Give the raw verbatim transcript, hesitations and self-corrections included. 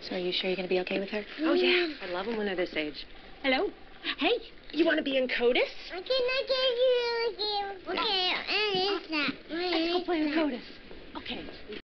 So are you sure you're going to be okay with her? Oh, yeah. I love them when they're this age. Hello? Hey, you want to be in CODIS? I cannot get you. Okay, Let's go play in CODIS. Okay.